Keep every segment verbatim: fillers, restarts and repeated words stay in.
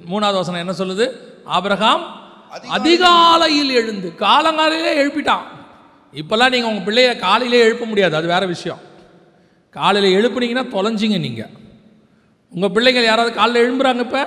மூணாவது வசனம் என்ன சொல்லுது? ஆபிரகாம் அதிகாலையில் எழுந்து, காலங்காலையிலே எழுப்பிட்டான். இப்போல்லாம் நீங்கள் உங்கள் பிள்ளைய காலையிலே எழுப்ப முடியாது, அது வேறு விஷயம். காலையில் எழுப்புனீங்கன்னா தொலைஞ்சிங்க நீங்கள். உங்கள் பிள்ளைகள் யாராவது காலையில் எழும்புறாங்க? இப்போ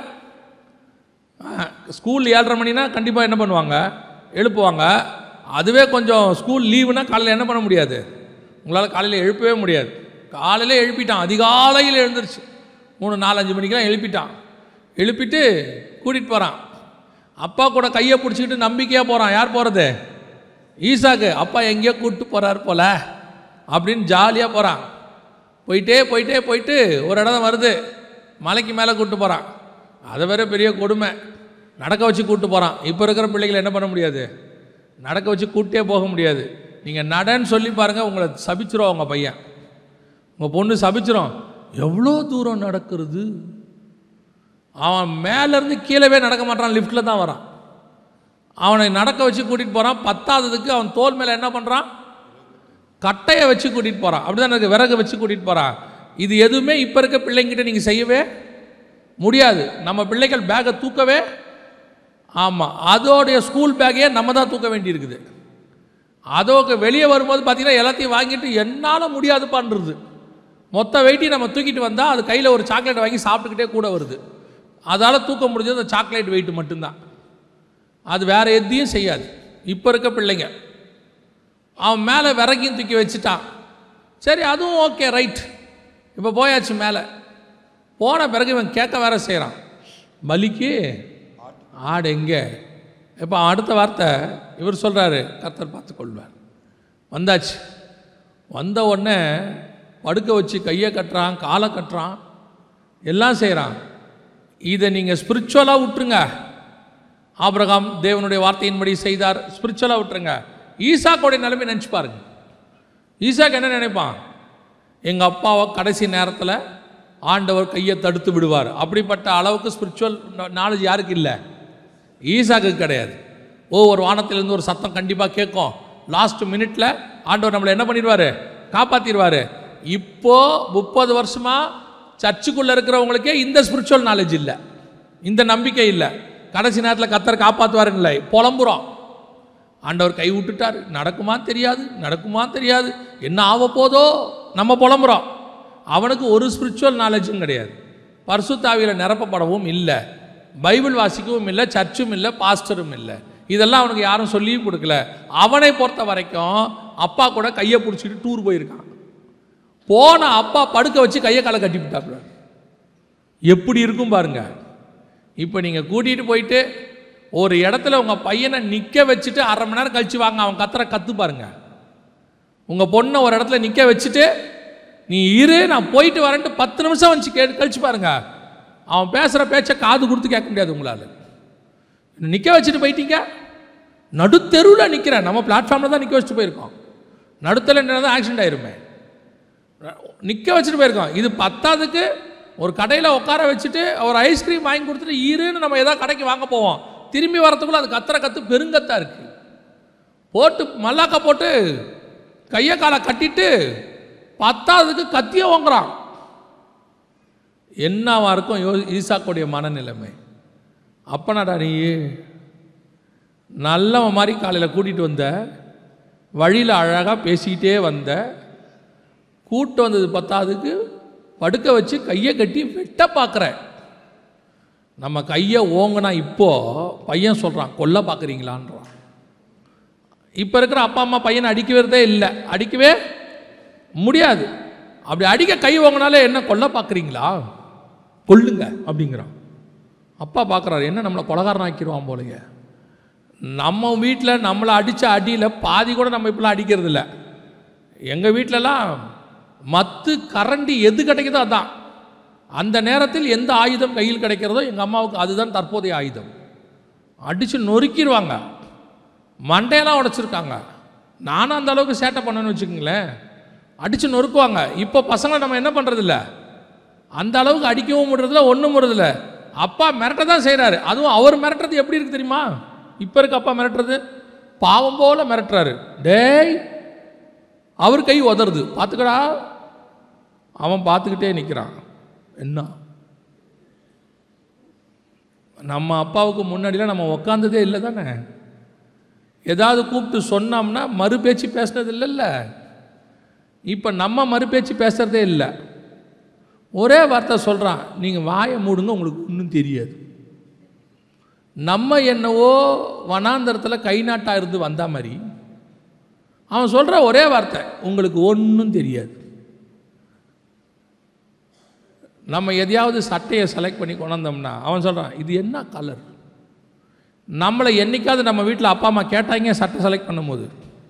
ஸ்கூல் ஏழரை மணினா கண்டிப்பாக என்ன பண்ணுவாங்க? எழுப்புவாங்க. அதுவே கொஞ்சம் ஸ்கூல் லீவுனா காலையில் என்ன பண்ண முடியாது, உங்களால் காலையில் எழுப்பவே முடியாது. காலையில் எழுப்பிட்டான், அதிகாலையில் எழுந்துருச்சு, மூணு நாலஞ்சு மணிக்கெலாம் எழுப்பிட்டான். எழுப்பிட்டு கூட்டிகிட்டு போகிறான். அப்பா கூட கையை பிடிச்சிக்கிட்டு நம்பிக்கையாக போகிறான். யார் போகிறது? ஈசாக்கு. அப்பா எங்கேயோ கூப்பிட்டு போகிறார் போல அப்படின்னு ஜாலியாக போகிறான். போயிட்டே போயிட்டே போயிட்டு ஒரு இடம் வருது, மலைக்கு மேலே கூப்பிட்டு போகிறான். அதை வேற பெரிய கொடுமை, நடக்க வச்சு கூப்பிட்டு போகிறான். இப்போ இருக்கிற பிள்ளைகளை என்ன பண்ண முடியாது, நடக்க வச்சு கூப்பிட்டே போக முடியாது. நீங்கள் நடன்னு சொல்லி பாருங்கள், உங்களை சபிச்சிரும் உங்கள் பையன், உங்கள் பொண்ணு சபிச்சிரும். எவ்வளோ தூரம் நடக்கிறது, அவன் மேலேருந்து கீழவே நடக்க மாட்டான், லிஃப்ட்டில் தான் வரான். அவனை நடக்க வச்சு கூட்டிகிட்டு போகிறான். பத்தாவதுக்கு அவன் தோல் மேலே என்ன பண்ணுறான், கட்டையை வச்சு கூட்டிகிட்டு போகிறான். அப்படி தான் எனக்கு விறகு வச்சு கூட்டிகிட்டு போகிறான். இது எதுவுமே இப்போ இருக்க பிள்ளைங்கிட்ட நீங்கள் செய்யவே முடியாது. நம்ம பிள்ளைகள் பேக்கை தூக்கவே, ஆமாம், அதோடைய ஸ்கூல் பேக்கையே நம்ம தான் தூக்க வேண்டியிருக்குது. அதோக்கு வெளியே வரும்போது பார்த்தீங்கன்னா எல்லாத்தையும் வாங்கிட்டு என்னால் முடியாதுப்பான்றது, மொத்த வெயிட்டையும் நம்ம தூக்கிட்டு வந்தால் அது கையில் ஒரு சாக்லேட் வாங்கி சாப்பிட்டுக்கிட்டே கூட வருது. அதால் தூக்க முடிஞ்சது அந்த சாக்லேட் வெயிட்டு மட்டும்தான், அது வேறு எதையும் செய்யாது இப்போ இருக்க பிள்ளைங்க. அவன் மேலே விறகையும் தூக்கி வச்சுட்டான். சரி, அதுவும் ஓகே, ரைட். இப்போ போயாச்சு மேலே. போன பிறகு இவன் கேட்க வேற செய்கிறான், பலிக்கு ஆடு எங்கே? இப்போ அடுத்த வார்த்தை இவர் சொல்கிறாரு, கர்த்தர் பார்த்து கொள்வார். வந்தாச்சு. வந்த உடனே படுக்க வச்சு கையை கட்டுறான், காலை கட்டுறான், எல்லாம் செய்கிறான். இதை நீங்கள் ஸ்பிரிச்சுவலாக விட்டுருங்க. ஆபிரகாம் தேவனுடைய வார்த்தையின்படி செய்தார், ஸ்பிரிச்சுவலாக விட்டுருங்க. ஈசாக்கோடைய நிலைமை நினச்சி பாருங்க. ஈசாக்கு என்ன நினைப்பான், எங்கள் அப்பாவை கடைசி நேரத்தில் ஆண்டவர் கையை தடுத்து விடுவார். அப்படிப்பட்ட அளவுக்கு ஸ்பிரிச்சுவல் நாலேஜ் யாருக்கு இல்லை? ஈசாக்கு கிடையாது. ஓ, ஒரு வானத்திலேருந்து ஒரு சத்தம் கண்டிப்பாக கேட்கும், லாஸ்ட் மினிட்ல ஆண்டவர் நம்மளை என்ன பண்ணிடுவார், காப்பாற்றிடுவார். இப்போ முப்பது வருஷமா சர்ச்சுக்குள்ளே இருக்கிறவங்களுக்கே இந்த ஸ்பிரிச்சுவல் நாலேஜ் இல்லை, இந்த நம்பிக்கை இல்லை. கடைசி நேரத்தில் கர்த்தர் காப்பாற்றுவாருங்களே புலம்புறோம். ஆண்டவர் கை விட்டுட்டார், நடக்குமா தெரியாது, நடக்குமா தெரியாது, என்ன ஆக போதோ நம்ம புலம்புறோம். அவனுக்கு ஒரு ஸ்பிரிச்சுவல் நாலேஜும் கிடையாது, பரிசுத்த ஆவியில் நிரப்பப்படவும் இல்லை, பைபிள் வாசிக்கவும் இல்லை, சர்ச்சும் இல்லை, பாஸ்டரும் இல்லை. இதெல்லாம் அவனுக்கு யாரும் சொல்லியும் கொடுக்கல. அவனை பொறுத்த வரைக்கும் அப்பா கூட கையை பிடிச்சிட்டு டூர் போயிருக்கான். போன அப்பா படுக்க வச்சு கையை காலை கட்டி விட்டாப்புல. எப்படி இருக்கும் பாருங்க. இப்போ நீங்கள் கூட்டிகிட்டு போயிட்டு ஒரு இடத்துல உங்கள் பையனை நிற்க வச்சுட்டு அரை மணி நேரம் கழிச்சு வாங்க, அவன் கத்துற கற்று பாருங்க. உங்கள் பொண்ணை ஒரு இடத்துல நிற்க வச்சுட்டு நீ இரு நான் போயிட்டு வரேன்ட்டு பத்து நிமிஷம் வந்து கே கழிச்சு பாருங்க, அவன் பேசுகிற பேச்சை காது கொடுத்து கேட்க முடியாது உங்களால். நிற்க வச்சுட்டு போயிட்டீங்க, நடுத்தெருவில் நிற்கிறேன், நம்ம பிளாட்ஃபார்மில் தான் நிற்க வச்சுட்டு போயிருக்கோம், நடுத்தல தான் ஆக்சிடென்ட் ஆயிருமே, நிற்க வச்சுட்டு போயிருக்கோம். இது பத்தாவதுக்கு ஒரு கடையில் உட்கார வச்சுட்டு ஒரு ஐஸ்கிரீம் வாங்கி கொடுத்துட்டு இருன்னு நம்ம ஏதாவது கடைக்கு வாங்க போவோம், திரும்பி வரத்துக்குள்ள அது கத்துற கத்து பெருங்கத்தாக இருக்கு. போட்டு மல்லாக்கா போட்டு கையை காலை கட்டிட்டு பத்தாவதுக்கு கத்திய வாங்குறான். என்னவா இருக்கும் யோ ஈசாக்குடைய மனநிலைமை? அப்பனாடா நீ நல்லவன் மாதிரி காலையில் கூட்டிகிட்டு வந்த, வழியில் அழகாக பேசிக்கிட்டே வந்த, கூட்டு வந்தது பத்தாவதுக்கு படுக்க வச்சு கையை கட்டி வெட்ட பார்க்குற. நம்ம கையை ஓங்கினா இப்போ பையன் சொல்கிறான் கொல்ல பார்க்குறீங்களான்றான். இப்போ இருக்கிற அப்பா அம்மா பையனை அடிக்கவே இல்லை, அடிக்கவே முடியாது. அப்படி அடிக்க கை ஓங்கினாலே என்ன கொல்ல பார்க்குறீங்களா, கொல்லுங்க அப்படிங்கிறான். அப்பா பார்க்குறாரு, என்ன நம்மளை கொலகாரன் ஆக்கிடுவான் போலங்க. நம்ம வீட்டில் நம்மளை அடித்த அடியில் பாதி கூட நம்ம இப்பெல்லாம் அடிக்கிறது இல்லை. எங்கள் வீட்டிலலாம் மத்து கரண்டி எது கிடைக்குதோ அதான், அந்த நேரத்தில் எந்த ஆயுதம் கையில் கிடைக்கிறதோ எங்கள் அம்மாவுக்கு அதுதான் தற்போதைய ஆயுதம். அடித்து நொறுக்கிடுவாங்க, மண்டையெல்லாம் உடைச்சிருக்காங்க. நானும் அந்த அளவுக்கு சேட்டை பண்ணணும்னு வச்சுக்கோங்களேன், அடித்து நொறுக்குவாங்க. இப்போ பசங்களை நம்ம என்ன பண்ணுறதில்ல, அந்த அளவுக்கு அடிக்கவும் முடியறதில்ல, ஒன்றும் முடியறதில்ல. அப்பா மிரட்ட தான் செய்கிறாரு. அதுவும் அவர் மிரட்டுறது எப்படி இருக்குது தெரியுமா? இப்போ இருக்க அப்பா மிரட்டுறது பாவம் போல் மிரட்டுறாரு. டேய் அவர் கை உதறது பார்த்துக்கடா, அவன் பார்த்துக்கிட்டே நிற்கிறான். என்ன நம்ம அப்பாவுக்கு முன்னாடிலாம் நம்ம உக்காந்ததே இல்லை தானே. ஏதாவது கூப்பிட்டு சொன்னோம்னா மறுபேச்சு பேசுனது இல்லைல்ல. இப்போ நம்ம மறுபேச்சு பேசுகிறதே இல்லை. ஒரே வார்த்தை சொல்கிறான், நீங்கள் வாயை மூடுங்க, உங்களுக்கு ஒன்றும் தெரியாது. நம்ம என்னவோ வனாந்தரத்தில் கை நாட்டாக இருந்து வந்த மாதிரி அவன் சொல்கிற ஒரே வார்த்தை, உங்களுக்கு ஒன்றும் தெரியாது. நம்ம எதையாவது சட்டையை செலக்ட் பண்ணி கொண்டாந்தோம்னா அவன் சொல்கிறான், இது என்ன கலர். நம்மளை என்றைக்காவது நம்ம வீட்டில் அப்பா அம்மா கேட்டாங்க சட்டை செலக்ட் பண்ணும்போது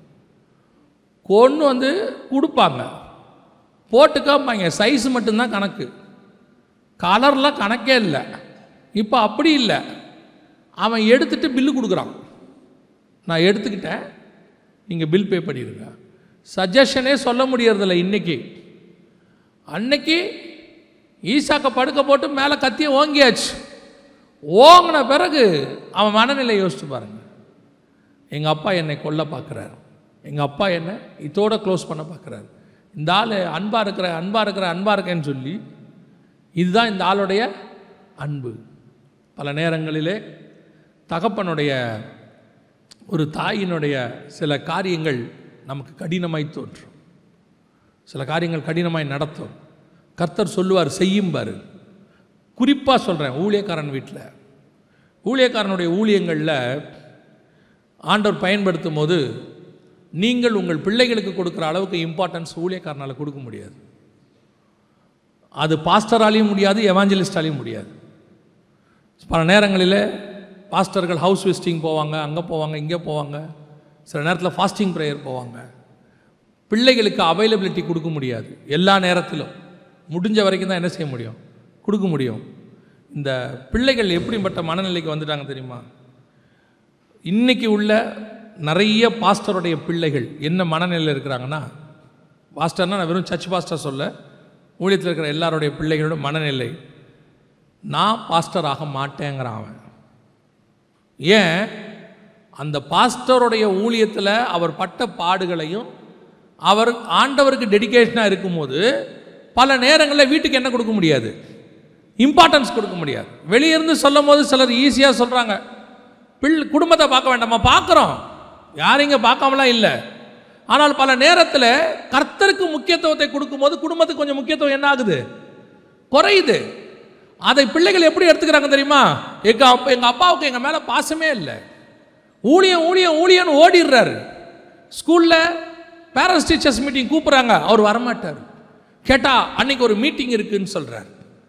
கொண்டு வந்து கொடுப்பாங்க, போட்டு காப்பாங்க, சைஸ் மட்டும்தான் கணக்கு, கலர்லாம் கணக்கே இல்லை. இப்போ அப்படி இல்லை, அவன் எடுத்துகிட்டு பில்லு கொடுக்குறான், நான் எடுத்துக்கிட்டேன், நீங்கள் பில் பே பண்ணிடுங்க. சஜஷனே சொல்ல முடியறதில்ல இன்றைக்கி. அன்னைக்கு ஈசாக்க படுக்க போட்டு மேலே கத்திய ஓங்கியாச்சு. ஓங்கின பிறகு அவன் மனநிலை யோசிச்சு பாருங்க. எங்கள் அப்பா என்னை கொல்ல பார்க்குறாரு, எங்கள் அப்பா என்னை இதோட க்ளோஸ் பண்ண பார்க்குறாரு, இந்த ஆள் அன்பாக இருக்கிற அன்பாக இருக்கிற அன்பாக இருக்கேன்னு சொல்லி, இதுதான் இந்த ஆளுடைய அன்பு. பல நேரங்களிலே தகப்பனுடைய ஒரு தாயினுடைய சில காரியங்கள் நமக்கு கடினமாய் தோன்றும், சில காரியங்கள் கடினமாய் நடத்தும். கர்த்தர் சொல்லுவார் செய்யும்பார். குறிப்பாக சொல்கிறேன், ஊழியக்காரன் வீட்டில் ஊழியக்காரனுடைய ஊழியங்களில் ஆண்டவர் பயன்படுத்தும் போது நீங்கள் உங்கள் பிள்ளைகளுக்கு கொடுக்குற அளவுக்கு இம்பார்ட்டன்ஸ் ஊழியக்காரனால் கொடுக்க முடியாது. அது பாஸ்டராலையும் முடியாது, எவாஞ்சலிஸ்டாலையும் முடியாது. பல நேரங்களில் பாஸ்டர்கள் ஹவுஸ் விசிட்டிங் போவாங்க, அங்கே போவாங்க, இங்கே போவாங்க, சில நேரத்தில் ஃபாஸ்டிங் ப்ரேயர் போவாங்க. பிள்ளைகளுக்கு அவைலபிலிட்டி கொடுக்க முடியாது. எல்லா நேரத்திலும் முடிஞ்ச வரைக்கும் தான் என்ன செய்ய முடியும், கொடுக்க முடியும். இந்த பிள்ளைகள் எப்படிப்பட்ட மனநிலைக்கு வந்துட்டாங்க தெரியுமா? இன்றைக்கி உள்ள நிறைய பாஸ்டருடைய பிள்ளைகள் என்ன மனநிலையில் இருக்கிறாங்கன்னா, பாஸ்டர்னால் நான் வெறும் சர்ச் பாஸ்டர் சொல்ல, ஊழியத்தில் இருக்கிற எல்லாருடைய பிள்ளைகளோட மனநிலை, நான் பாஸ்டர் ஆக மாட்டேங்கிறான் அவன். ஏன்? அந்த பாஸ்டருடைய ஊழியத்தில் அவர் பட்ட பாடுகளையும் அவர் ஆண்டவருக்கு டெடிகேஷனாக இருக்கும்போது பல நேரங்களில் வீட்டுக்கு என்ன கொடுக்க முடியாது, இம்பார்ட்டன்ஸ் கொடுக்க முடியாது. வெளியிருந்து சொல்லும் போது சிலர் ஈஸியாக சொல்கிறாங்க, பிள் குடும்பத்தை பார்க்க வேண்டாமா, பார்க்குறோம், யாரும் இங்கே பார்க்காமலாம் இல்லை. ஆனால் பல நேரத்தில் கர்த்தருக்கு முக்கியத்துவத்தை கொடுக்கும்போது குடும்பத்துக்கு கொஞ்சம் முக்கியத்துவம் என்ன ஆகுது, குறையுது. அதை பிள்ளைகள் எப்படி எடுத்துக்கிறாங்க தெரியுமா? எங்கள் அப்பா எங்கள் அப்பாவுக்கு எங்கள் மேலே பாசமே இல்லை, ஊழியம் ஊழியம் ஊழியன்னு ஓடிடுறாரு. ஸ்கூலில் பேரண்ட்ஸ் டீச்சர்ஸ் மீட்டிங் கூப்பிட்றாங்க, அவர் வரமாட்டார். கேட்டால் அன்னைக்கு ஒரு மீட்டிங் இருக்குன்னு சொல்கிறார்.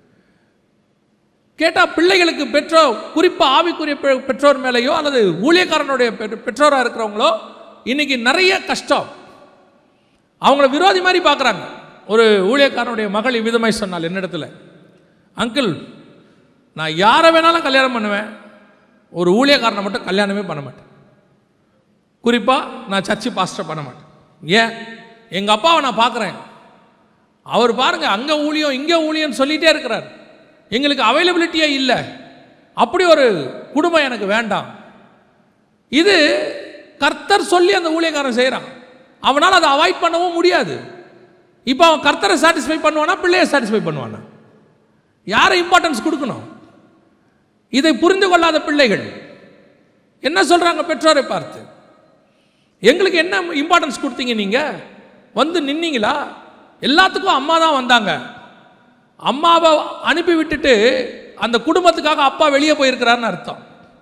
கேட்டால் பிள்ளைகளுக்கு பெற்றோர், குறிப்பாக ஆவிக்குரிய பெற்றோர் மேலேயோ அல்லது ஊழியக்காரனுடைய பெற்றோராக இருக்கிறவங்களோ இன்னைக்கு நிறைய கஷ்டம், அவங்கள விரோதி மாதிரி பார்க்குறாங்க. ஒரு ஊழியக்காரனுடைய மகள் இவ்விதமாய் சொன்னால் என்னிடத்துல, அங்கிள் நான் யாரை வேணாலும் கல்யாணம் பண்ணுவேன், ஒரு ஊழியக்காரனை மட்டும் கல்யாணமே பண்ண மாட்டேன், குறிப்பாக நான் சர்ச்சு பாஸ்டர் பண்ண மாட்டேன். ஏன்? எங்கள் அப்பாவை நான் பார்க்குறேன், அவர் பாருங்க அங்கே ஊழியம் இங்கே ஊழியம்னு சொல்லிகிட்டே இருக்கிறார், எங்களுக்கு அவைலபிலிட்டியே இல்லை, அப்படி ஒரு குடும்பம் எனக்கு வேண்டாம். இது கர்த்தர் சொல்லி அந்த ஊழியக்காரன் செய்கிறான், அவனால் அதை அவாய்ட் பண்ணவும் முடியாது. இப்போ அவன் கர்த்தரை சாட்டிஸ்ஃபை பண்ணுவானா, பிள்ளையை சாட்டிஸ்ஃபை பண்ணுவானா? யாரை இம்பார்ட்டன்ஸ் கொடுக்கணும்? இதை புரிந்து கொள்ளாத பிள்ளைகள் என்ன சொல்கிறாங்க பெற்றோரை பார்த்து, எங்களுக்கு என்ன இம்பார்ட்டன்ஸ் கொடுத்தீங்க, நீங்கள் வந்து நின்னீங்களா? எல்லாத்துக்கும் அம்மா தான் வந்தாங்க, அம்மாவை அனுப்பி விட்டுட்டு அந்த குடும்பத்துக்காக அப்பா வெளியே போயிருக்கிறாருன்னு அர்த்தம்.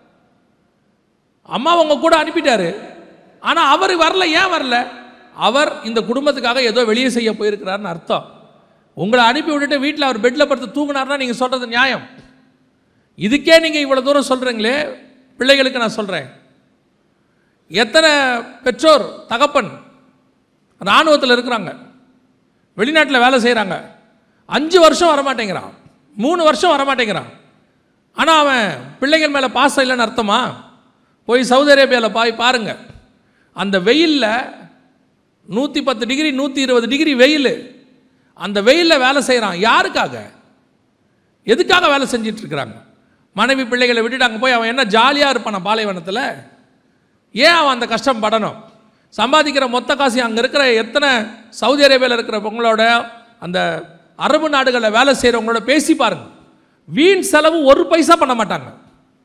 அம்மா அவங்க கூட அனுப்பிட்டாரு, ஆனால் அவர் வரல. ஏன் வரல? அவர் இந்த குடும்பத்துக்காக ஏதோ வெளியே செய்ய போயிருக்கிறாருன்னு அர்த்தம். உங்களை அனுப்பி விட்டுட்டு வீட்டில் அவர் பெட்டில் படுத்து தூங்கினார்னா நீங்கள் சொல்கிறது நியாயம். இதுக்கே நீங்கள் இவ்வளோ தூரம் சொல்கிறீங்களே, பிள்ளைகளுக்கு நான் சொல்கிறேன், எத்தனை பெற்றோர் தகப்பன் இராணுவத்தில் இருக்கிறாங்க, வெளிநாட்டில் வேலை செய்கிறாங்க, அஞ்சு வருஷம் வரமாட்டேங்கிறான், மூணு வருஷம் வரமாட்டேங்கிறான், ஆனால் அவன் பிள்ளைகள் மேலே பாசம் இல்லைன்னு அர்த்தமா? போய் சவுதி அரேபியாவில் போய் பாருங்க, அந்த வெயிலில் நூற்றி பத்து டிகிரி நூற்றி இருபது டிகிரி வெயில், அந்த வெயிலில் வேலை செய்கிறான். யாருக்காக, எதுக்காக வேலை செஞ்சிட்டு இருக்கிறாங்க? மனைவி பிள்ளைகளை விட்டுட்டு அங்கே போய் அவன் என்ன ஜாலியாக இருப்பான் பாலைவனத்தில்? ஏன் அவன் அந்த கஷ்டம் படணும்? சம்பாதிக்கிற மொத்த காசு அங்கே இருக்கிற எத்தனை சவுதி அரேபியாவில் இருக்கிறவங்களோட அந்த அரபு நாடுகளில் வேலை செய்கிறவங்களோட பேசி பாருங்க, வீண் செலவு ஒரு பைசா பண்ண மாட்டாங்க.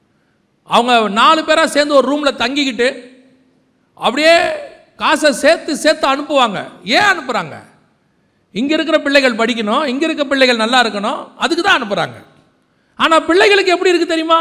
அவங்க நாலு பேராக சேர்ந்து ஒரு ரூமில் தங்கிக்கிட்டு அப்படியே காசை சேர்த்து சேர்த்து அனுப்புவாங்க. ஏன் அனுப்புகிறாங்க? இங்கே இருக்கிற பிள்ளைகள் படிக்கணும், இங்கே இருக்கிற பிள்ளைகள் நல்லா இருக்கணும், அதுக்கு தான் அனுப்புகிறாங்க. ஆனால் பிள்ளைகளுக்கு எப்படி இருக்குது தெரியுமா?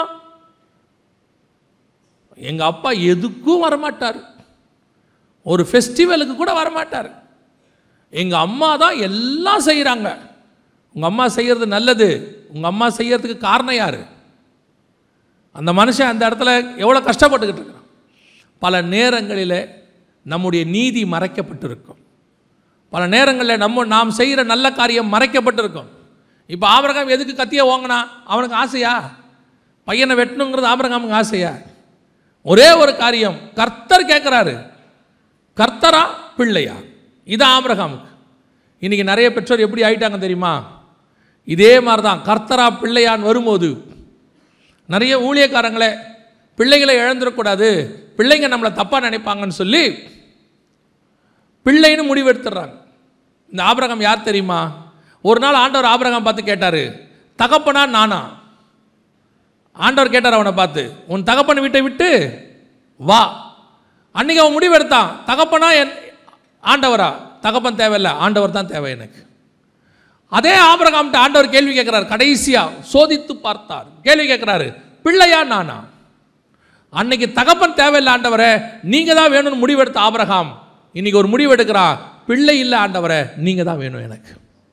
எங்கள் அப்பா எதுக்கும் வரமாட்டார், ஒரு ஃபெஸ்டிவலுக்கு கூட வரமாட்டார். எங்கள் அம்மா தான் எல்லாம் செய்கிறாங்க. உங்கள் அம்மா செய்கிறது நல்லது, உங்கள் அம்மா செய்கிறதுக்கு காரணம் யார்? அந்த மனுஷன் அந்த இடத்துல எவ்வளோ கஷ்டப்பட்டுக்கிட்டு இருக்கிறான். பல நேரங்களில் நம்முடைய நீதி மறைக்கப்பட்டிருக்கும். பல நேரங்களில் நம்ம நாம் செய்கிற நல்ல காரியம் மறைக்கப்பட்டிருக்கும். இப்போ ஆபிரகாம் எதுக்கு கத்தியை ஓங்கினா? அவனுக்கு ஆசையா? பையனை வெட்டணுங்கிறது ஆபிரகாமுக்கு ஆசையா? ஒரே ஒரு காரியம், கர்த்தர் கேட்குறாரு, கர்த்தரா பிள்ளையா? இது ஆபிரகாமுக்கு. இன்றைக்கி நிறைய பெற்றோர் எப்படி ஆயிட்டாங்க தெரியுமா? இதே மாதிரி தான், கர்த்தரா பிள்ளையான்னு வரும்போது நிறைய ஊழியக்காரங்களே பிள்ளைகளை இழந்துடக்கூடாது, பிள்ளைங்க நம்மளை தப்பாக நினைப்பாங்கன்னு சொல்லி பிள்ளைன்னு முடிவெடுத்துடுறாங்க. இந்த ஆபிரகாம் யார் தெரியுமா? ஒரு நாள் ஆண்டவர் ஆபிரகாம் பார்த்து கேட்டார், தகப்பனா நானா? ஆண்டவர் கேட்டார் அவனை பார்த்து, உன் தகப்பனை வீட்டை விட்டு வா. அன்றைக்கி அவன் முடிவெடுத்தான், தகப்பனா என் ஆண்டவரா? தகப்பன் தேவையில்லை, ஆண்டவர் தான் தேவை எனக்கு. அதே ஆபிரகாம்கிட்ட ஆண்டவர் கேள்வி கேட்கிறார், கடைசியா சோதித்து பார்த்தார், கேள்வி கேட்கிறாரு, பிள்ளையா நானா? அன்னைக்கு தகப்பன் தேவையில்லை ஆண்டவரே, நீங்க தான் வேணும்னு முடிவெடுத்த ஆபிரகாம் இன்னைக்கு ஒரு முடிவு எடுக்கிறா, பிள்ளை இல்லை ஆண்டவரே, நீங்க தான் வேணும் எனக்கு.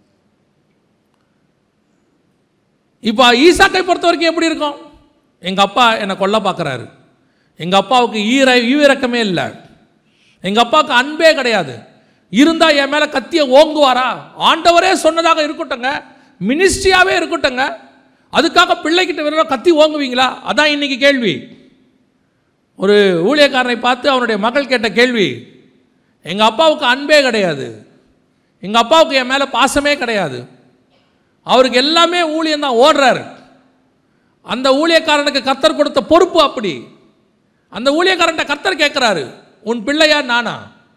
இப்போ ஈசாக்கை பொறுத்த வரைக்கும் எப்படி இருக்கும்? எங்க அப்பா என்னை கொல்ல பார்க்குறாரு, எங்க அப்பாவுக்கு ஈர ஈவிரக்கமே இல்லை, எங்க அப்பாவுக்கு அன்பே கிடையாது, இருந்தா என் மேல கத்திய ஓங்குவாரா? ஆண்டவரே சொன்னதாக இருக்கட்டுங்க, மினிஸ்ட்ரியாவே இருக்கட்டுங்க, அதுக்காக பிள்ளைகிட்ட வேணும் கத்தி ஓங்குவீங்களா? அதான் இன்னைக்கு கேள்வி. ஒரு ஊழியக்காரனை பார்த்து அவனுடைய மகள் கேட்ட கேள்வி, எங்க அப்பாவுக்கு அன்பே கிடையாது, எங்க அப்பாவுக்கு என் மேல பாசமே கிடையாது, அவருக்கு எல்லாமே ஊழியம் தான், ஓடுறாரு. அந்த ஊழியக்காரனுக்கு கர்த்தர் கொடுத்த பொறுப்பு அப்படி. அந்த ஊழியக்காரன்ட்ட கர்த்தர் கேட்கிறாரு, உன் பிள்ளையா நானா?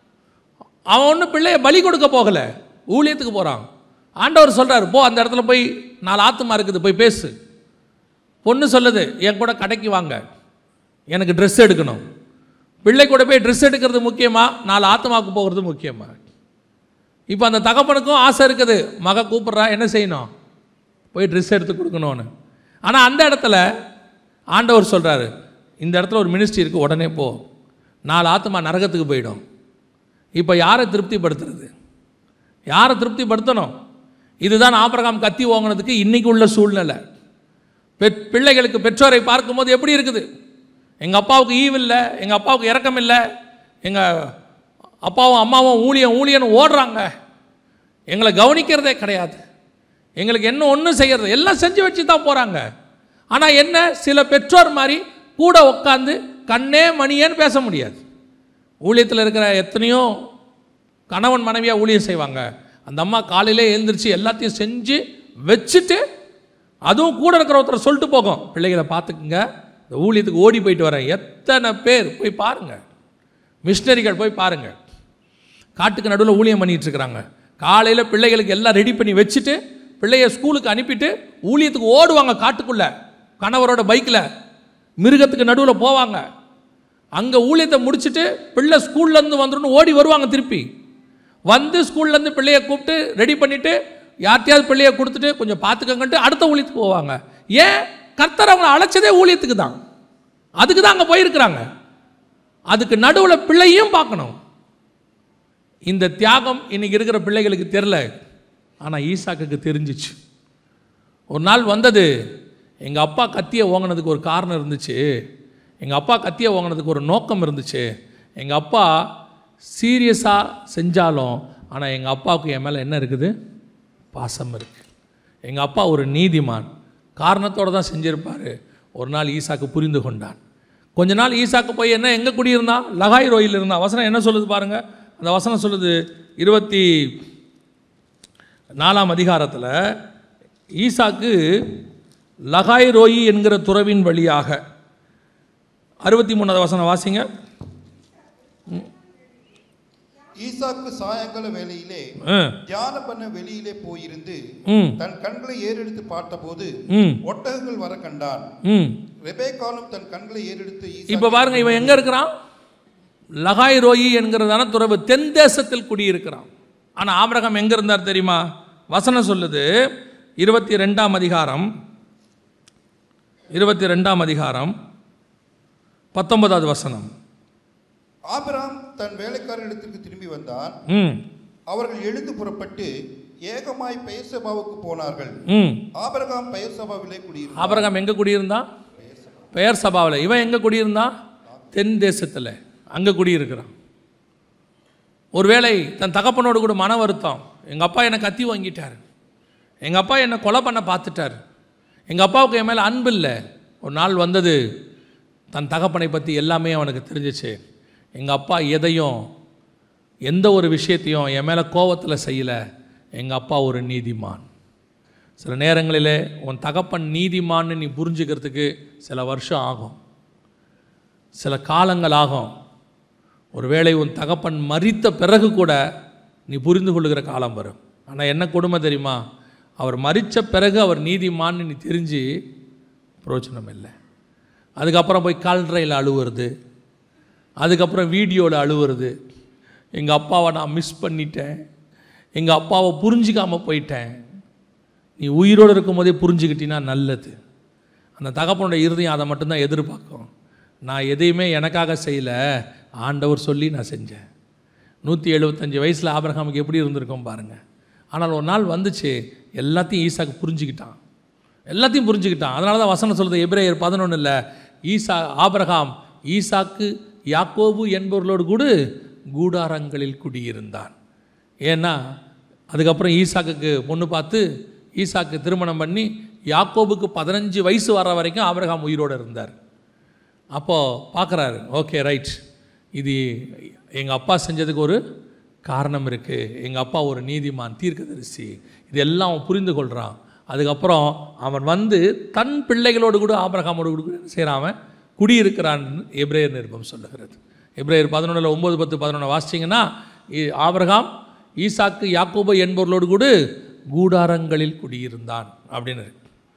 அவன் ஒன்றும் பிள்ளைய பலி கொடுக்க போகல, ஊழியத்துக்கு போகிறான். ஆண்டவர் சொல்கிறார், போ அந்த இடத்துல போய் நாலு ஆத்துமா இருக்குது, போய் பேசு. பொண்ணு சொல்லுது, என் கூட கடைக்கு வாங்க, எனக்கு ட்ரெஸ் எடுக்கணும். பிள்ளை கூட போய் ட்ரெஸ் எடுக்கிறது முக்கியமா, நாலு ஆத்துமாவுக்கு போகிறது முக்கியமா? இப்போ அந்த தகப்பனுக்கும் ஆசை இருக்குது, மக கூப்பிட்றா, என்ன செய்யணும்? போய் ட்ரெஸ் எடுத்து கொடுக்கணும்னு. ஆனால் அந்த இடத்துல ஆண்டவர் சொல்கிறாரு, இந்த இடத்துல ஒரு மினிஸ்ட்ரி இருக்குது, உடனே போ, நாலு ஆத்துமா நரகத்துக்கு போயிடும். இப்போ யாரை திருப்திப்படுத்துறது? யாரை திருப்திப்படுத்தணும்? இதுதான் ஆபிரகாம் கத்தி ஓங்கினதுக்கு இன்னைக்கு உள்ள சூழ்நிலை. பிள்ளைகளுக்கு பெற்றோரை பார்க்கும்போது எப்படி இருக்குது? எங்கள் அப்பாவுக்கு ஈவு இல்லை, எங்கள் அப்பாவுக்கு இரக்கம் இல்லை, எங்கள் அப்பாவும் அம்மாவும் ஊழியம் ஊழியன்னு ஓடுறாங்க, எங்களை கவனிக்கிறதே கிடையாது, எங்களுக்கு என்ன ஒன்றும் செய்கிறது, எல்லாம் செஞ்சு வச்சு தான் போகிறாங்க. ஆனால் என்ன, சில பெற்றோர் மாதிரி கூட உட்காந்து கண்ணே மணியேன்னு பேச முடியாது. ஊழியத்தில் இருக்கிற எத்தனையோ கணவன் மனைவியாக ஊழியம் செய்வாங்க, அந்த அம்மா காலையிலே எழுந்திரிச்சு எல்லாத்தையும் செஞ்சு வச்சுட்டு, அதுவும் கூட இருக்கிற ஒருத்தர் சொல்லிட்டு போகும், பிள்ளைகளை பார்த்துக்குங்க, இந்த ஊழியத்துக்கு ஓடி போயிட்டு வரேன். எத்தனை பேர் போய் பாருங்கள், மிஷினரிகள் போய் பாருங்கள், காட்டுக்கு நடுவில் ஊழியம் பண்ணிகிட்டு இருக்கிறாங்க. காலையில் பிள்ளைகளுக்கு எல்லாம் ரெடி பண்ணி வச்சுட்டு பிள்ளைய ஸ்கூலுக்கு அனுப்பிட்டு ஊழியத்துக்கு ஓடுவாங்க, காட்டுக்குள்ளே கணவரோட பைக்கில் மிருகத்துக்கு நடுவில் போவாங்க. அங்கே ஊழியத்தை முடிச்சுட்டு பிள்ளை ஸ்கூல்லேருந்து வந்துடும் ஓடி வருவாங்க, திருப்பி வந்து ஸ்கூல்லேருந்து பிள்ளையை கூப்பிட்டு ரெடி பண்ணிவிட்டு யார்ட்டையாவது பிள்ளையை கொடுத்துட்டு கொஞ்சம் பார்த்துக்கங்கன்ட்டு அடுத்த ஊழியத்துக்கு போவாங்க. ஏன்? கர்த்தர் அவங்களை அழைச்சதே ஊழியத்துக்கு தான், அதுக்கு தான் அங்கே போயிருக்கிறாங்க. அதுக்கு நடுவில் பிள்ளையும் பார்க்கணும். இந்த தியாகம் இன்னைக்கு இருக்கிற பிள்ளைகளுக்கு தெரில, ஆனால் ஈசாக்குக்கு தெரிஞ்சிச்சு. ஒரு நாள் வந்தது, எங்கள் அப்பா கத்தியை ஓங்கினதுக்கு ஒரு காரணம் இருந்துச்சு, எங்கள் அப்பா கத்தியை ஓங்கினதுக்கு ஒரு நோக்கம் இருந்துச்சு. எங்கள் அப்பா சீரியஸாக செஞ்சாலும் ஆனால் எங்கள் அப்பாவுக்கு என் மேலே என்ன இருக்குது? பாசம் இருக்குது. எங்கள் அப்பா ஒரு நீதிமான், காரணத்தோடு தான் செஞ்சிருப்பார். ஒரு நாள் ஈசாக்கு புரிந்து கொண்டான். கொஞ்ச நாள் ஈசாக்கு போய் என்ன எங்கே குடியிருந்தான்? லகாய் ரோயில் இருந்தான். வசனம் என்ன சொல்லுது பாருங்கள், அந்த வசனம் சொல்லுது இருபத்தி நாலாம் அதிகாரத்தில், ஈசாக்கு லகாய் ரோயி என்கிற துறவின் வழியாக, அறுபத்தி மூணாவது வசனம் வாசிங்க. ஈசாக்கு சாயங்கால வேளையிலே தியானம் பண்ண வெளியிலே போயிருந்து தன் கண்களை ஏறெடுத்து பார்த்தபோது ஒட்டகங்கள் வர கண்டான். ரெபேக்காலும் தன் கண்களை ஏறெடுத்து இப்ப பாருங்க, இவன் எங்க இருக்கிறான்? லகாய் ரோயி என்கிறதான துறவு தென் தேசத்தில் குடியிருக்கிறான். ஆனா ஆபிரகாம் எங்க இருந்தார் தெரியுமா? வசனம் சொல்லுது, இருபத்தி ரெண்டாம் அதிகாரம் இருபத்தி ரெண்டாம் அதிகாரம் பத்தொன்பதாவது வசனம். ஆபிரகாம் தன் வேலைக்காரர்களுக்கு திரும்பி வந்தான். அவர்கள் எழுந்து புறப்பட்டு ஏகமாய் பெயர்சபாவுக்கு போனார்கள். ஆபிரகாம் பெயர்சபாவிலே குடியிருந்தான். ஆபிரகாம் எங்க குடியிருந்தான்? பெயர்சபாவில். இவன் எங்க குடியிருந்தான்? தென் தேசத்தில். அங்கே குடியிருக்கிறான். ஒருவேளை தன் தகப்பனோடு கூட மன வருத்தம், எங்கள் அப்பா என்னை கத்தி வாங்கிட்டார், எங்கள் அப்பா என்னை கொலை பண்ண பார்த்துட்டார், எங்கள் அப்பாவுக்கு என் மேலே அன்பு இல்லை. ஒரு நாள் வந்தது, தன் தகப்பனை பற்றி எல்லாமே அவனுக்கு தெரிஞ்சிச்சு. எங்கள் அப்பா எதையும் எந்த ஒரு விஷயத்தையும் என் மேலே கோபத்தில் செய்யலை. எங்கள் அப்பா ஒரு நீதிமான். சில நேரங்களில் உன் தகப்பன் நீதிமான்னு நீ புரிஞ்சுக்கிறதுக்கு சில வருஷம் ஆகும், சில காலங்கள் ஆகும். ஒருவேளை உன் தகப்பன் மரித்த பிறகு கூட நீ புரிந்து கொள்ளுகிற காலம் வரும். ஆனால் என்ன கொடுமை தெரியுமா? அவர் மரித்த பிறகு அவர் நீதிமான்னு நீ தெரிஞ்சு பிரயோஜனம் இல்லை. அதுக்கப்புறம் போய் கல்றையில் அழுவுறது, அதுக்கப்புறம் வீடியோவில் அழுவுறது, எங்கள் அப்பாவை நான் மிஸ் பண்ணிட்டேன், எங்கள் அப்பாவை புரிஞ்சிக்காமல் போயிட்டேன். நீ உயிரோடு இருக்கும் போதே புரிஞ்சுக்கிட்டீங்கன்னா நல்லது. அந்த தகப்பனோட இருதயம் அதை மட்டும்தான் எதிர்பார்க்கும். நான் எதையுமே எனக்காக செய்யலை, ஆண்டவர் சொல்லி நான் செஞ்சேன். நூற்றி எழுபத்தஞ்சி வயசில் ஆபிரகாமுக்கு எப்படி இருந்திருக்கோம் பாருங்கள். ஆனால் ஒரு நாள் வந்துச்சு, எல்லாத்தையும் ஈசாக்கு புரிஞ்சுக்கிட்டான், எல்லாத்தையும் புரிஞ்சுக்கிட்டான். அதனால தான் வசனம் சொல்கிறது எபிரேயர் பதினொன்று இல்லை, ஈசா ஆபிரகாம் ஈசாக்கு யாக்கோபு என்பவர்களோடு கூட கூடாரங்களில் குடியிருந்தான். ஏன்னா அதுக்கப்புறம் ஈசாக்குக்கு பொண்ணு பார்த்து ஈசாக்கு திருமணம் பண்ணி யாக்கோபுக்கு பதினஞ்சு வயசு வர வரைக்கும் ஆபிரகாம் உயிரோடு இருந்தார். அப்போது பார்க்குறாரு, ஓகே ரைட், இது எங்கள் அப்பா செஞ்சதுக்கு ஒரு காரணம் இருக்குது, எங்கள் அப்பா ஒரு நீதிமான் தீர்க்கதரிசி, இதெல்லாம் அவன் புரிந்து கொள்கிறான். அதுக்கப்புறம் அவன் வந்து தன் பிள்ளைகளோடு கூட ஆபிரகாமோடு கூட செய்கிறான், அவன் குடியிருக்கிறான். எபிரேயர் நிருபம் சொல்லுகிறது. எபிரேயர் பதினொன்றில் ஒம்பது பத்து பதினொன்று வாசிச்சிங்கன்னா, ஆபிரகாம் ஈசாக்கு யாக்கோபு என்பவர்களோடு கூட கூடாரங்களில் குடியிருந்தான் அப்படின்னு.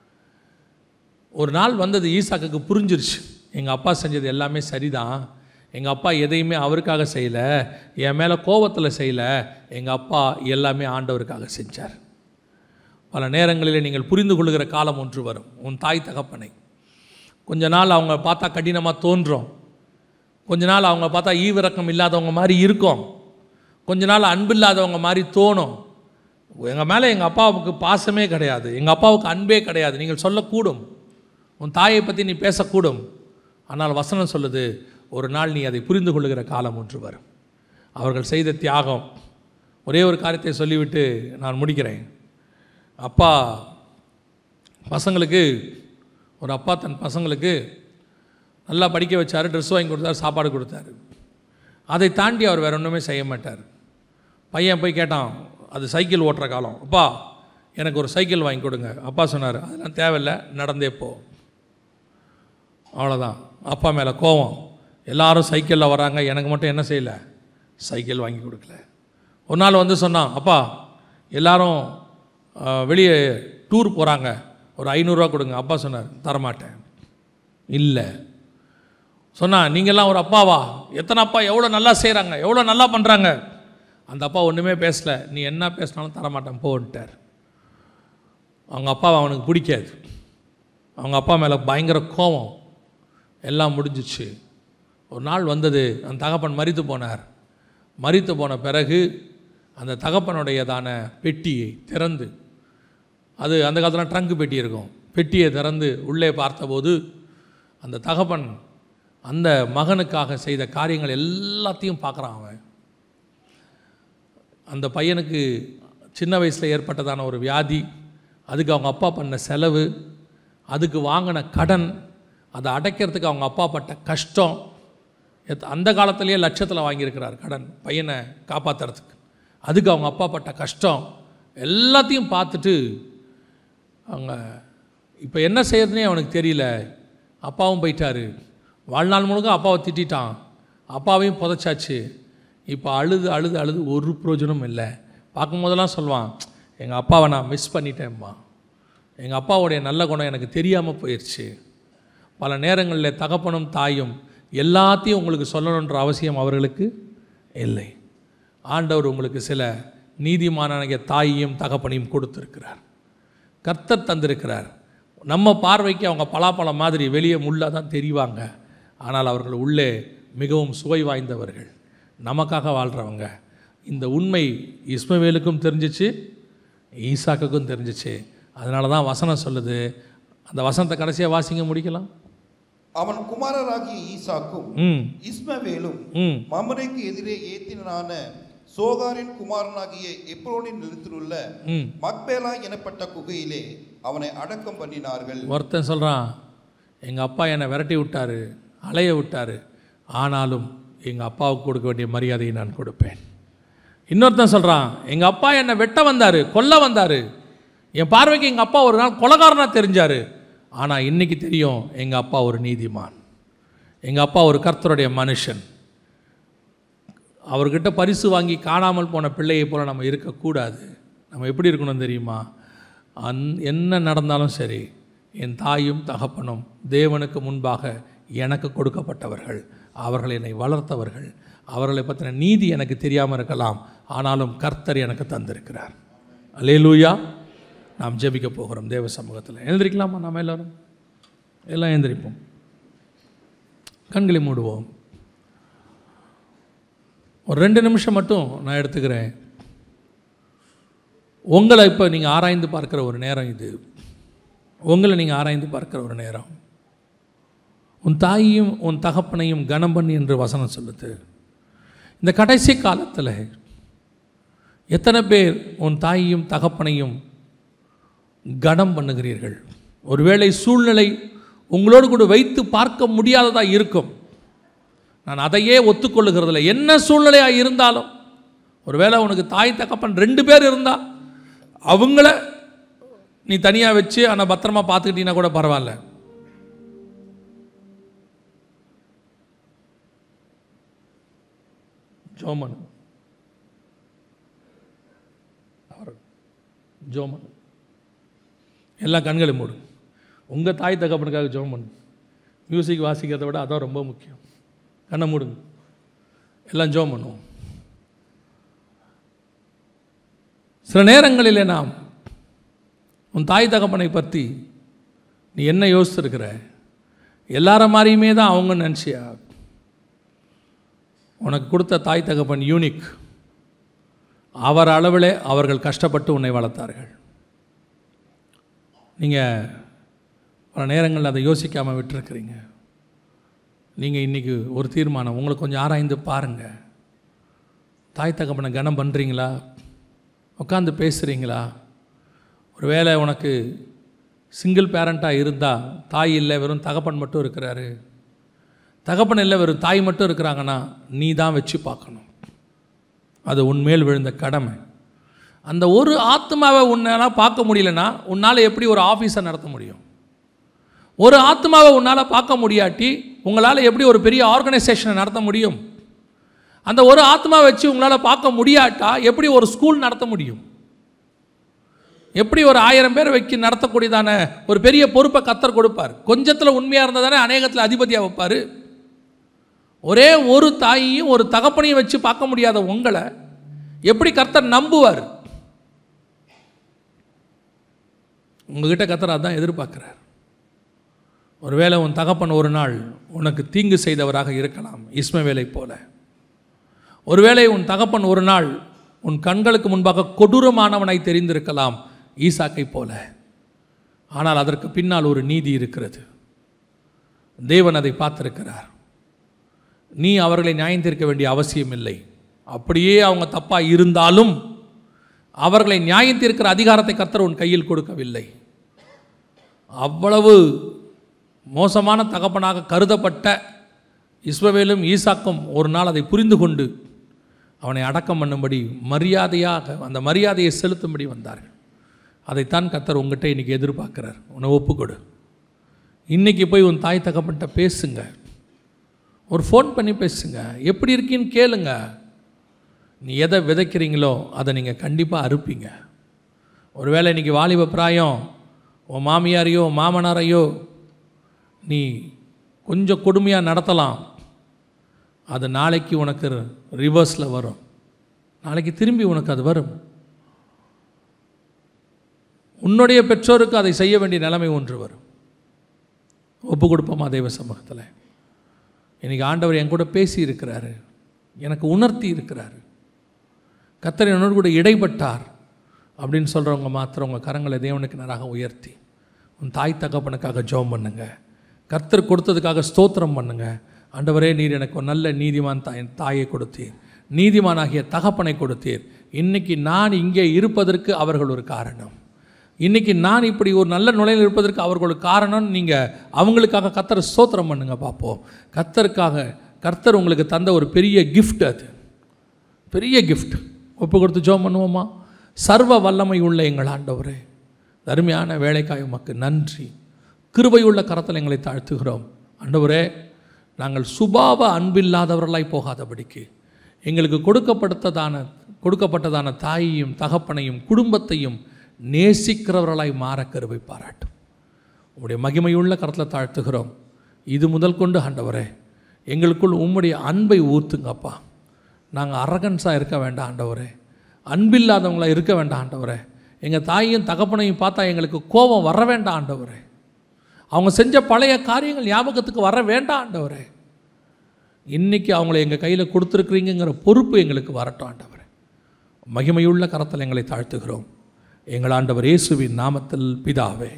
ஒரு நாள் வந்தது, ஈசாக்குக்கு புரிஞ்சிருச்சு, எங்கள் அப்பா செஞ்சது எல்லாமே சரிதான், எங்கள் அப்பா எதையுமே அவருக்காக செய்யலை, என் மேலே கோபத்தில் செய்யலை, எங்கள் அப்பா எல்லாமே ஆண்டவருக்காக செஞ்சார். பல நேரங்களில் நீங்கள் புரிந்து கொள்கிற காலம் ஒன்று வரும். உன் தாய் தகப்பனை கொஞ்ச நாள் அவங்க பார்த்தா கடினமாக தோன்றும், கொஞ்ச நாள் அவங்க பார்த்தா ஈவிரக்கம் இல்லாதவங்க மாதிரி இருக்கும், கொஞ்ச நாள் அன்பில்லாதவங்க மாதிரி தோணும். எங்கள் மேலே எங்கள் அப்பாவுக்கு பாசமே கிடையாது, எங்கள் அப்பாவுக்கு அன்பே கிடையாது, நீங்கள் சொல்லக்கூடும், உன் தாயை பற்றி நீ பேசக்கூடும். ஆனால் வசனம் சொல்லுது, ஒரு நாள் நீ அதை புரிந்து கொள்ளுகிற காலம் ஒன்று வரும். அவர்கள் செய்த தியாகம். ஒரே ஒரு காரியத்தை சொல்லிவிட்டு நான் முடிக்கிறேன். அப்பா பசங்களுக்கு, ஒரு அப்பா தன் பசங்களுக்கு நல்லா படிக்க வச்சார், ட்ரெஸ் வாங்கி கொடுத்தாரு, சாப்பாடு கொடுத்தாரு. அதை தாண்டி அவர் வேறு ஒன்றுமே செய்ய மாட்டார். பையன் போய் கேட்டான், அது சைக்கிள் ஓட்டுற காலம், அப்பா எனக்கு ஒரு சைக்கிள் வாங்கி கொடுங்க. அப்பா சொன்னார், அதெல்லாம் தேவையில்லை, நடந்தே போ. அவ்வளோதான். அப்பா மேலே கோவம், எல்லாரும் சைக்கிளில் வராங்க, எனக்கு மட்டும் என்ன செய்யலை, சைக்கிள் வாங்கி கொடுக்கல. ஒரு நாள் வந்து சொன்னான், அப்பா எல்லாரும் வெளியே டூர் போகிறாங்க, ஒரு ஐநூறுரூவா கொடுங்க. அப்பா சொன்னார், தரமாட்டேன். இல்லை சொன்னான், நீங்கள்லாம் ஒரு அப்பாவா, எத்தனை அப்பா எவ்வளோ நல்லா செய்கிறாங்க, எவ்வளோ நல்லா பண்ணுறாங்க. அந்த அப்பா ஒன்றுமே பேசலை, நீ என்ன பேசினாலும் தரமாட்டேன் போன்ட்டார். அவங்க அப்பாவை அவனுக்கு பிடிக்காது, அவங்க அப்பா மேலே பயங்கர கோபம். எல்லாம் முடிஞ்சிச்சு. ஒரு நாள் வந்தது, அந்த தகப்பன் மரித்து போனார். மரித்து போன பிறகு அந்த தகப்பனுடையதான பெட்டியை திறந்து, அது அந்த காலத்தில் ட்ரங்கு பெட்டி இருக்கும், பெட்டியை திறந்து உள்ளே பார்த்தபோது அந்த தகப்பன் அந்த மகனுக்காக செய்த காரியங்கள் எல்லாத்தையும் பார்க்குறான். அவன் அந்த பையனுக்கு சின்ன வயசில் ஏற்பட்டதான ஒரு வியாதி, அதுக்கு அவங்க அப்பா பண்ண செலவு, அதுக்கு வாங்கின கடன், அதை அடைக்கிறதுக்கு அவங்க அப்பா பட்ட கஷ்டம். அந்த காலத்திலேயே லட்சத்தில் வாங்கியிருக்கிறார் கடன் பையனை காப்பாற்றுறதுக்கு. அதுக்கு அவங்க அப்பா பட்ட கஷ்டம் எல்லாத்தையும் பார்த்துட்டு அவங்க இப்போ என்ன செய்யறதுனே அவனுக்கு தெரியல. அப்பாவும் போயிட்டார், வாழ்நாள் முழுக்க அப்பாவை திட்டான், அப்பாவையும் புதைச்சாச்சு, இப்போ அழுது அழுது அழுது ஒரு பிரயோஜனமும் இல்லை. பார்க்கும் போதெல்லாம் சொல்லுவான், எங்கள் அப்பாவை நான் மிஸ் பண்ணிட்டேன்மா, எங்கள் அப்பாவுடைய நல்ல குணம் எனக்கு தெரியாமல் போயிடுச்சு. பல நேரங்களில் தகப்பனும் தாயும் எல்லாத்தையும் உங்களுக்கு சொல்லணுன்ற அவசியம் அவர்களுக்கு இல்லை. ஆண்டவர் உங்களுக்கு சில நீதிமான தாயையும் தகப்பனையும் கொடுத்துருக்கிறார், கர்த்தர் தந்திருக்கிறார். நம்ம பார்வைக்கு அவங்க பலாப்பழம் மாதிரி வெளியே முள்ளாக தான் தெரிவாங்க, ஆனால் அவர்கள் உள்ளே மிகவும் சுவை வாய்ந்தவர்கள், நமக்காக வாழ்கிறவங்க. இந்த உண்மை இஸ்மவேலுக்கும் தெரிஞ்சிச்சு, ஈசாக்குக்கும் தெரிஞ்சிச்சு. அதனால தான் வசனம் சொல்லுது. அந்த வசனத்தை கடைசியாக வாசிங்க, முடிக்கலாம். அவன் குமாரராகிய ஈசாக்கும் இஸ்மவேலும் மம்ரேக்கு எதிரே ஏத்தினான சோகாரின் குமாரனாகிய எப்ரோனின் நிலத்திலுள்ள மக்பேலா எனப்பட்ட குகையிலே அவனை அடக்கம் பண்ணினார்கள். ஒருத்தன் சொல்கிறான், எங்கள் அப்பா என்னை விரட்டி விட்டார், அலைய விட்டார், ஆனாலும் எங்கள் அப்பாவுக்கு கொடுக்க வேண்டிய மரியாதையை நான் கொடுப்பேன். இன்னொருத்தன் சொல்கிறான், எங்கள் அப்பா என்னை வெட்ட வந்தார், கொல்ல வந்தார், என் பார்வைக்கு எங்கள் அப்பா ஒரு நாள் கொலைகாரனாக தெரிஞ்சார், ஆனால் இன்றைக்கி தெரியும் எங்கள் அப்பா ஒரு நீதிமான், எங்கள் அப்பா ஒரு கர்த்தருடைய மனுஷன். அவர்கிட்ட பரிசு வாங்கி காணாமல் போன பிள்ளையை போல் நம்ம இருக்கக்கூடாது. நம்ம எப்படி இருக்கணும் தெரியுமா? அந் என்ன நடந்தாலும் சரி, என் தாயும் தகப்பனும் தேவனுக்கு முன்பாக எனக்கு கொடுக்கப்பட்டவர்கள், அவர்கள் என்னை வளர்த்தவர்கள், அவர்களை பற்றின நீதி எனக்கு தெரியாமல் இருக்கலாம், ஆனாலும் கர்த்தர் எனக்கு தந்திருக்கிறார். அல்லேலூயா. நாம் ஜெபிக்க போகிறோம் தேவ சமூகத்தில். எழுந்திரிக்கலாமா? நாம் எல்லோரும் எல்லாம் எழுந்திரிப்போம், கண்களை மூடுவோம். ஒரு ரெண்டு நிமிஷம் மட்டும் நான் எடுத்துக்கிறேன். உங்களை இப்போ நீங்கள் ஆராய்ந்து பார்க்குற ஒரு நேரம் இது. உங்களை நீங்கள் ஆராய்ந்து பார்க்குற ஒரு நேரம். உன் தாயையும் உன் தகப்பனையும் கனம் பண்ணி என்று வசனம் சொல்லுது. இந்த கடைசி காலத்தில் எத்தனை பேர் உன் தாயையும் தகப்பனையும் கனம் பண்ணுகிறீர்கள்? ஒருவேளை சூழ்நிலை உங்களோடு கூட வைத்து பார்க்க முடியாததாக இருக்கும். நான் அதையே ஒத்துக்கொள்ளுகிறதில்ல. என்ன சூழ்நிலையாக இருந்தாலும், ஒருவேளை உனக்கு தாய் தகப்பன் ரெண்டு பேர் இருந்தால் அவங்கள நீ தனியாக வச்சு ஆனால் பத்திரமா பார்த்துக்கிட்டீங்கன்னா கூட பரவாயில்ல. ஜோமன் அவர் ஜோமன் எல்லாம் கண்களை மூடும். உங்கள் தாய் தகப்பனுக்காக ஜோமன் மியூசிக் வாசிக்கிறத விட அதான் ரொம்ப முக்கியம். கண்ணை மூடுங்க, எல்லாம் ஜோம் பண்ணுவோம். சில நேரங்களிலே நாம் உன் தாய் தகப்பனை பற்றி நீ என்ன யோசிச்சிருக்கிற? எல்லார மாதிரியுமே தான் அவங்க நினச்சியா? உனக்கு கொடுத்த தாய் தகப்பன் யூனிக். அவர் அளவிலே அவர்கள் கஷ்டப்பட்டு உன்னை வளர்த்தார்கள். நீங்கள் பல நேரங்களில் அதை யோசிக்காமல் விட்டுருக்கிறீங்க. நீங்கள் இன்றைக்கி ஒரு தீர்மானம், உங்களை கொஞ்சம் ஆராய்ந்து பாருங்கள். தாய் தகப்பனை கனம் பண்ணுறீங்களா? உட்காந்து பேசுகிறீங்களா? ஒரு வேளை உனக்கு சிங்கிள் பேரண்ட்டாக இருந்தால், தாய் இல்லை வெறும் தகப்பன் மட்டும் இருக்கிறாரு, தகப்பன் இல்லை வெறும் தாய் மட்டும் இருக்கிறாங்கன்னா நீ தான் வச்சு பார்க்கணும். அது உன்மேல் விழுந்த கடமை. அந்த ஒரு ஆத்மாவை உன்னால் பார்க்க முடியலன்னா உன்னால் எப்படி ஒரு ஆஃபீஸை நடத்த முடியும்? ஒரு ஆத்மாவை உன்னால் பார்க்க முடியாட்டி உங்களால் எப்படி ஒரு பெரிய ஆர்கனைசேஷனை நடத்த முடியும்? அந்த ஒரு ஆத்மாவை வச்சு உங்களால் பார்க்க முடியாட்டா எப்படி ஒரு ஸ்கூல் நடத்த முடியும்? எப்படி ஒரு ஆயிரம் பேர் வைக்க நடத்தக்கூடியதான ஒரு பெரிய பொறுப்பை கர்த்தர் கொடுப்பார்? கொஞ்சத்தில் உண்மையாக இருந்தால் தானே அநேகத்தில் அதிபதியாக வைப்பார். ஒரே ஒரு தாயையும் ஒரு தகப்பனையும் வச்சு பார்க்க முடியாத உங்களை எப்படி கர்த்தர் நம்புவார்? உங்ககிட்ட கர்த்தர் அதான் எதிர்பார்க்கிறார். ஒருவேளை உன் தகப்பன் ஒரு நாள் உனக்கு தீங்கு செய்தவராக இருக்கலாம், இஸ்மவேலை போல. ஒருவேளை உன் தகப்பன் ஒரு நாள் உன் கண்களுக்கு முன்பாக கொடூரமானவனாய் தெரிந்திருக்கலாம், ஈசாக்கை போல. ஆனால் அதற்கு பின்னால் ஒரு நீதி இருக்கிறது. தேவன் அதை பார்த்திருக்கிறார். நீ அவர்களை நியாயம் தீர்க்க வேண்டிய அவசியம் இல்லை. அப்படியே அவங்க தப்பாக இருந்தாலும் அவர்களை நியாயம் தீர்க்கிற அதிகாரத்தை கர்த்தர் உன் கையில் கொடுக்கவில்லை. அவ்வளவு மோசமான தகப்பனாக கருதப்பட்ட இஸ்மவேலும் ஈசாக்கும் ஒரு நாள் அதை புரிந்து கொண்டு அவனை அடக்கம் பண்ணும்படி மரியாதையாக அந்த மரியாதையை செலுத்தும்படி வந்தார்கள். அதைத்தான் கர்த்தர் உங்கள்கிட்ட இன்றைக்கி எதிர்பார்க்கிறார். உன்னை ஒப்புக்கொடு. இன்றைக்கி போய் உன் தாய் தகப்பன்கிட்ட பேசுங்க, ஒரு ஃபோன் பண்ணி பேசுங்க, எப்படி இருக்கீன்னு கேளுங்க. நீ எதை விதைக்கிறீங்களோ அதை நீங்கள் கண்டிப்பாக அறுப்பீங்க. ஒருவேளை இன்றைக்கி வாலிப பிராயம் உன் மாமியாரையோ மாமனாரையோ நீ கொஞ்சம் கொடுமையாக நடத்தலாம், அது நாளைக்கு உனக்கு ரிவர்ஸில் வரும். நாளைக்கு திரும்பி உனக்கு அது வரும். உன்னுடைய பெற்றோருக்கு அதை செய்ய வேண்டிய நிலைமை ஒன்று வரும். ஒப்பு கொடுப்போமா தெய்வ சமூகத்தில்? இன்றைக்கி ஆண்டவர் என் கூட பேசி இருக்கிறாரு, எனக்கு உணர்த்தி இருக்கிறாரு, கர்த்தர் என்னோடு கூட இடைப்பட்டார் அப்படின்னு சொல்கிறவங்க மாத்திரம் உங்கள் கரங்களை தேவனுக்கு நேராக உயர்த்தி உன் தாய் தகப்பனுக்காக ஜெபம் பண்ணுங்க. கர்த்தர் கொடுத்ததுக்காக ஸ்தோத்திரம் பண்ணுங்க. ஆண்டவரே, நீர் எனக்கு ஒரு நல்ல நீதிமான் தாய் தாயை கொடுத்தீர், நீதிமானாகிய தகப்பனை கொடுத்தீர். இன்றைக்கி நான் இங்கே இருப்பதற்கு அவர்கள் ஒரு காரணம். இன்றைக்கி நான் இப்படி ஒரு நல்ல நுழையில் இருப்பதற்கு அவர்களுக்கு காரணம். நீங்கள் அவங்களுக்காக கர்த்தரை ஸ்தோத்திரம் பண்ணுங்க பார்ப்போம். கர்த்தருக்காக கர்த்தர் உங்களுக்கு தந்த ஒரு பெரிய கிஃப்ட், அது பெரிய கிஃப்ட். ஒப்பு கொடுத்து ஜெபம் பண்ணுவோமா? சர்வ வல்லமை உள்ள எங்கள் ஆண்டவரே, அருமையான வேலைக்காய் உமக்கு நன்றி. கிருபையுள்ள கரத்தில் எங்களை தாழ்த்துகிறோம். ஆண்டவரே, நாங்கள் சுபாவ அன்பில்லாதவர்களாய் போகாதபடிக்கு எங்களுக்கு கொடுக்கப்பட்டதான கொடுக்கப்பட்டதான தாயையும் தகப்பனையும் குடும்பத்தையும் நேசிக்கிறவர்களாய் மாற கிருபை பாராட்டும். உம்முடைய மகிமையுள்ள கரத்தில் தாழ்த்துகிறோம். இது முதல் கொண்டு ஆண்டவரே, எங்களுக்குள் உம்முடைய அன்பை ஊற்றுங்கப்பா. நாங்கள் அரகன்ஸாக இருக்க வேண்டாம் ஆண்டவரே, அன்பில்லாதவங்களாக இருக்க வேண்டாம் ஆண்டவரே. எங்கள் தாயையும் தகப்பனையும் பார்த்தா எங்களுக்கு கோபம் வர வேண்டாம் ஆண்டவரே. அவங்க செஞ்ச பழைய காரியங்கள் ஞாபகத்துக்கு வர வேண்டாம் ஆண்டவரே. இன்றைக்கி அவங்கள எங்கள் கையில் கொடுத்துருக்குறீங்கிற பொறுப்பு எங்களுக்கு வரட்டும் ஆண்டவரே. மகிமையுள்ள கரத்தில் எங்களை தாழ்த்துகிறோம் எங்கள் ஆண்டவர் இயேசுவின் நாமத்தில் பிதாவே.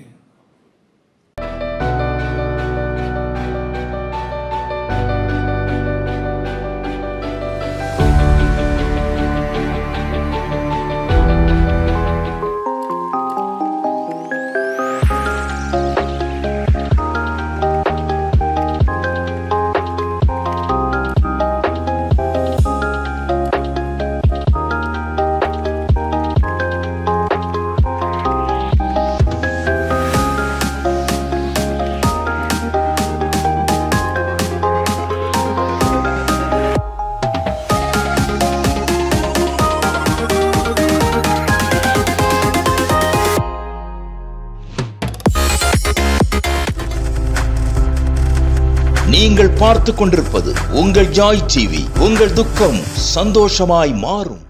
நீங்கள் பார்த்து கொண்டிருப்பது உங்கள் ஜாய் டிவி. உங்கள் துக்கம் சந்தோஷமாய் மாறும்.